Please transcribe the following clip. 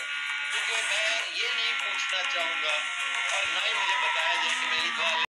क्योंकि मैं ये नहीं पूछना चाहूँगा और ना ही मुझे बताया जाए कि मेरी दुआ